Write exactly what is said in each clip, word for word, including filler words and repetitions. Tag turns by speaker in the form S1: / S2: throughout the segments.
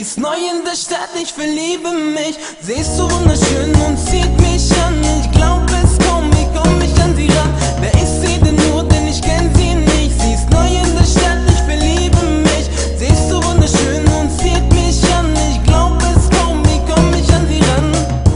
S1: ist neu in der Stadt, ich verliebe mich. Sie ist so wunderschön und zieht mich an. Ich glaub es kaum, wie komm ich an sie ran? Wer ist sie denn nur, denn ich kenn sie nicht. Sie ist neu in der Stadt, ich verliebe mich. Sie ist so wunderschön und zieht mich an. Ich glaub es kaum, wie komm ich an sie ran?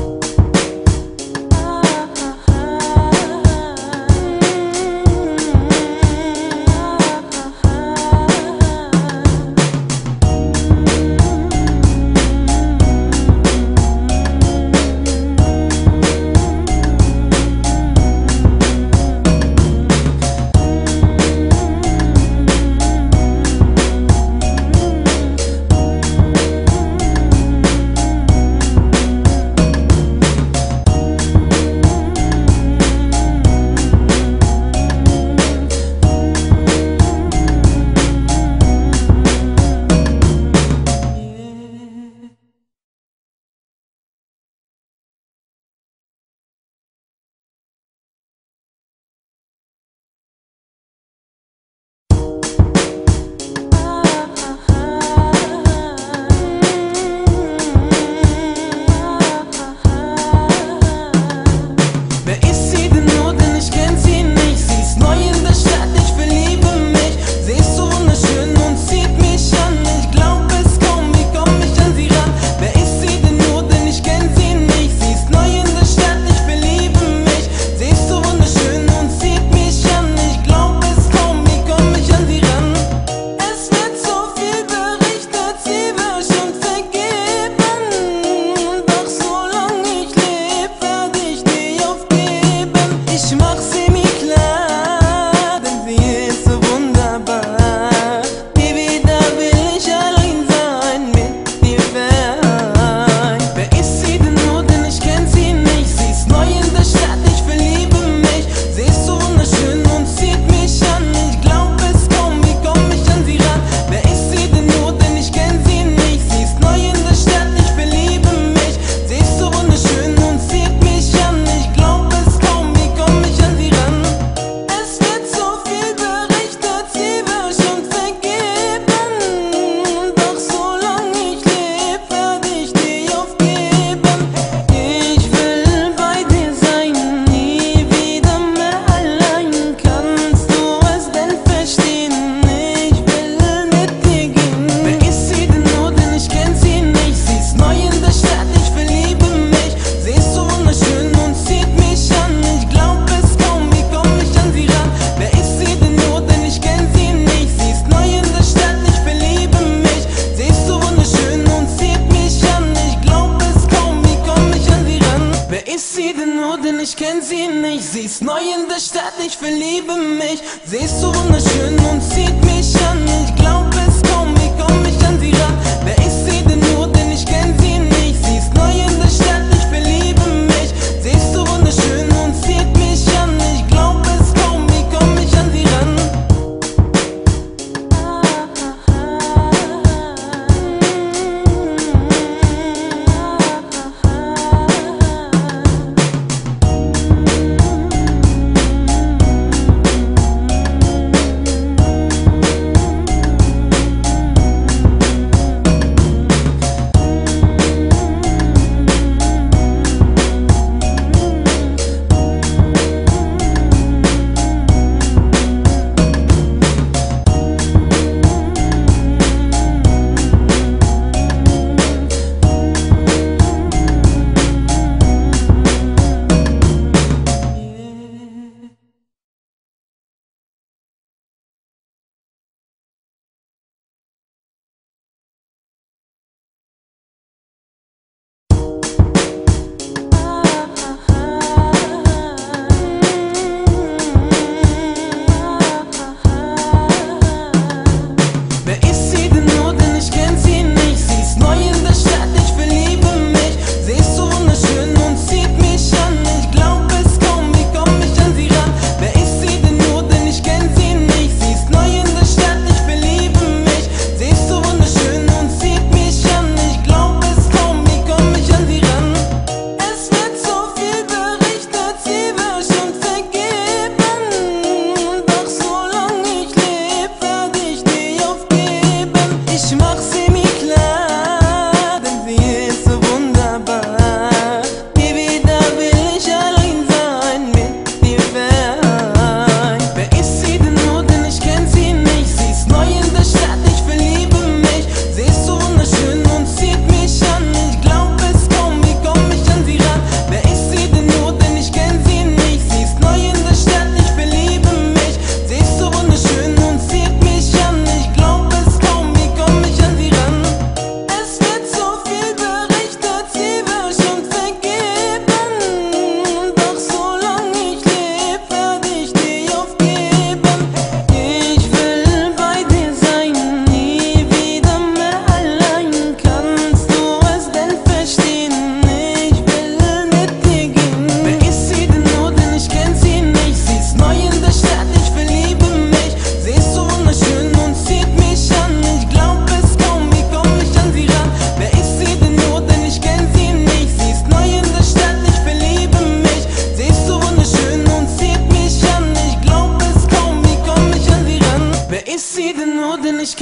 S1: Ich kenn sie nicht, sie ist neu in der Stadt, ich verliebe mich. Sie ist so wunderschön und zieht mich an. Ich glaub es kaum, wie komm ich an sie ran? Wer ist sie denn nur, denn ich kenn sie nicht. Sie ist neu in der Stadt, ich verliebe mich. Sie ist so wunderschön und zieht mich an. Ich glaub es kaum, wie komm ich an sie ran?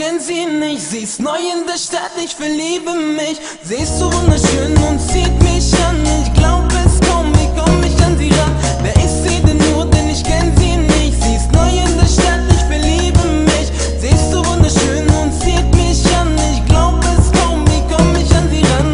S1: kenn sie nicht. Sie ist neu in der Stadt, ich verliebe mich. Sie ist so wunderschön und zieht mich an. Ich glaub es kaum, wie komm ich an sie ran? Wer ist sie denn nur, denn ich kenn sie nicht. Sie ist neu in der Stadt, ich verliebe mich. Sie ist so wunderschön und zieht mich an. Ich glaub es kaum, wie komm ich an sie ran?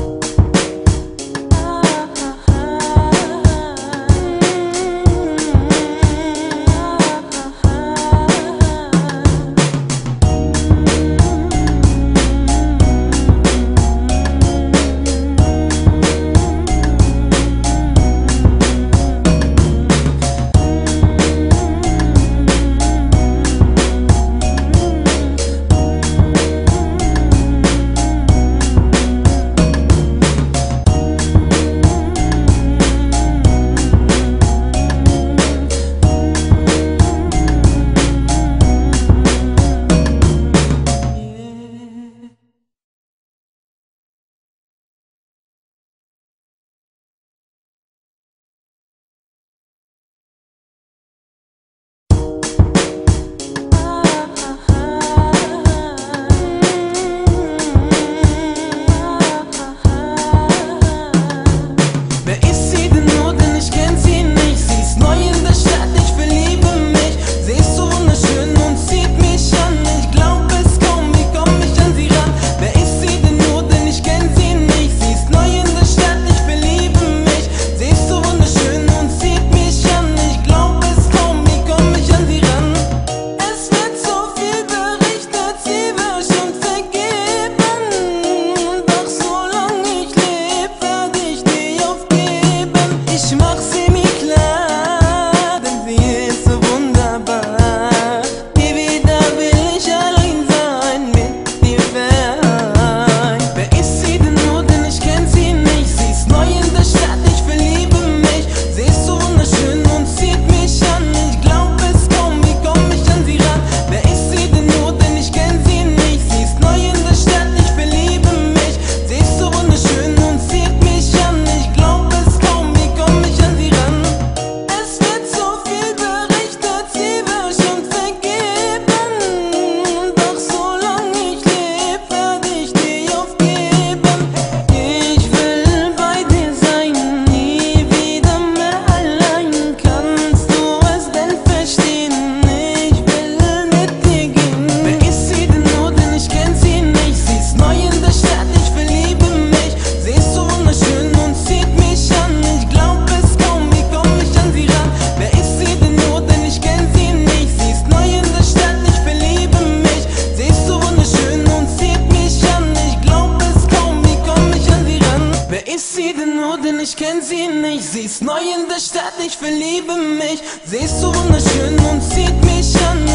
S1: Ich kenn sie nicht, sie ist neu in der Stadt, ich verliebe mich. Sie ist so wunderschön und zieht mich an.